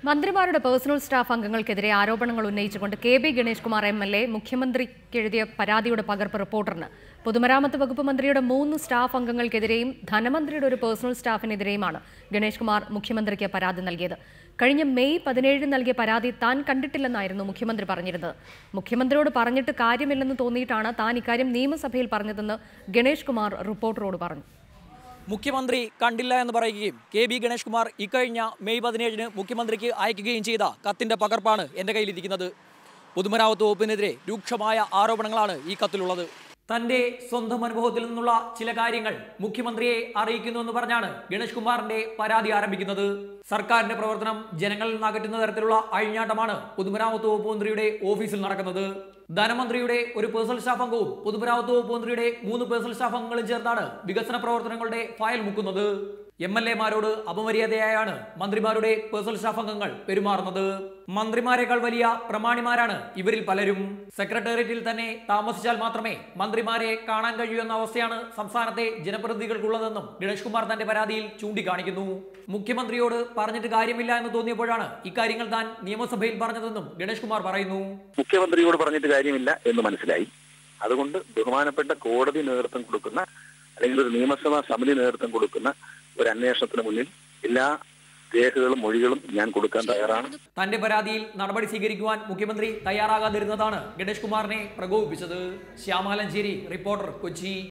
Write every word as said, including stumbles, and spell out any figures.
മന്ത്രിമാരുടെ personal staff അംഗങ്ങൾക്കെതിരെ ആരോപണങ്ങൾ ഉന്നയിച്ചുകൊണ്ട് K B Ganesh Kumar M L A മുഖ്യമന്ത്രിക്ക് എഴുതിയ പരാതിയുടെ പകർപ്പ് റിപ്പോർട്ടറിന് പൊതുമരാമത്ത് വകുപ്പ് മന്ത്രിയുടെ മൂന്ന് സ്റ്റാഫ് അംഗങ്ങൾക്കെതിരെയും ധനമന്ത്രിയുടെ ഒരു പേഴ്സണൽ സ്റ്റാഫിനെതിരെയുമാണ് ഗണേഷ് കുമാർ മുഖ്യമന്ത്രിക്ക് പരാതി നൽകിയത്. കഴിഞ്ഞ മെയ് പതിനേഴിന് നൽകിയ പരാതി താൻ കണ്ടിട്ടില്ലെന്നായിരുന്നു മുഖ്യമന്ത്രി പറഞ്ഞിരുന്നത്. മുഖ്യമന്ത്രിയോട് പറഞ്ഞിട്ട് കാര്യമില്ലെന്ന് തോന്നിയിട്ടാണ് താൻ ഇക്കാര്യം നിയമസഭയിൽ പറഞ്ഞതെന്ന് ഗണേഷ് കുമാർ റിപ്പോർട്ടറോട് പറഞ്ഞു. മുഖ്യമന്ത്രി കണ്ടില്ല എന്ന് പറയുകയും കെ ബി ഗണേഷ് കുമാർ ഇക്കഴിഞ്ഞ മെയ് പതിനേഴിന് മുഖ്യമന്ത്രിക്ക് അയക്കുകയും ചെയ്ത കത്തിന്റെ പകർപ്പാണ് എൻ്റെ കയ്യിലിരിക്കുന്നത്. പൊതുമരാമത്ത് വകുപ്പിനെതിരെ രൂക്ഷമായ ആരോപണങ്ങളാണ് ഈ കത്തിലുള്ളത്. തന്റെ സ്വന്തം അനുഭവത്തിൽ നിന്നുള്ള ചില കാര്യങ്ങൾ മുഖ്യമന്ത്രിയെ അറിയിക്കുന്നു എന്ന് പറഞ്ഞാണ് ഗണേഷ് കുമാറിന്റെ പരാതി ആരംഭിക്കുന്നത്. സർക്കാരിന്റെ പ്രവർത്തനം ജനങ്ങളിൽ നിന്ന് അകറ്റുന്ന തരത്തിലുള്ള അഴിഞ്ഞാട്ടമാണ് പൊതുമരാമത്ത് വകുപ്പ് മന്ത്രിയുടെ ഓഫീസിൽ നടക്കുന്നത്. ധനമന്ത്രിയുടെ ഒരു പേഴ്സണൽ സ്റ്റാഫ് അംഗവും പൊതുമരാമത്ത് വകുപ്പ് മന്ത്രിയുടെ മൂന്ന് പേഴ്സണൽ സ്റ്റാഫ് അംഗങ്ങളും ചേർന്നാണ് വികസന പ്രവർത്തനങ്ങളുടെ ഫയൽ മുക്കുന്നത്. എം എൽ എമാരോട് അപമര്യാദയായാണ് മന്ത്രിമാരുടെ പേഴ്സണൽ സ്റ്റാഫ് അംഗങ്ങൾ പെരുമാറുന്നത്. മന്ത്രിമാരെക്കാൾ വലിയ പ്രമാണിമാരാണ് ഇവരിൽ പലരും. സെക്രട്ടേറിയറ്റിൽ തന്നെ താമസിച്ചാൽ മാത്രമേ മന്ത്രിമാരെ കാണാൻ കഴിയൂ എന്ന അവസ്ഥയാണ് സംസ്ഥാനത്തെ ജനപ്രതിനിധികൾക്കുള്ളതെന്നും ഗണേഷ് കുമാർ തന്റെ പരാതിയിൽ ചൂണ്ടിക്കാണിക്കുന്നു. മുഖ്യമന്ത്രിയോട് പറഞ്ഞിട്ട് കാര്യമില്ല എന്ന് തോന്നിയപ്പോഴാണ് ഇക്കാര്യങ്ങൾ താൻ നിയമസഭയിൽ പറഞ്ഞതെന്നും ഗണേഷ് കുമാർ പറയുന്നു. മുഖ്യമന്ത്രിയോട് പറഞ്ഞിട്ട് കാര്യമില്ല എന്ന് മനസ്സിലായി. അതുകൊണ്ട് ബഹുമാനപ്പെട്ട കോടതി നേതൃത്വം കൊടുക്കുന്ന അല്ലെങ്കിൽ ഒരു നിയമസഭാ സമിതി നേതൃത്വം കൊടുക്കുന്ന ഒരു അന്വേഷണത്തിന് മുന്നിൽ എല്ലാ രേഖകളും മൊഴികളും ഞാൻ കൊടുക്കാൻ തയ്യാറാണ്. തന്റെ പരാതിയിൽ നടപടി സ്വീകരിക്കുവാൻ മുഖ്യമന്ത്രി തയ്യാറാകാതിരുന്നതാണ് ഗണേഷ് കുമാറിനെ പ്രകോപിപ്പിച്ചത്. ശ്യാമാലഞ്ചേരി, റിപ്പോർട്ടർ, കൊച്ചി.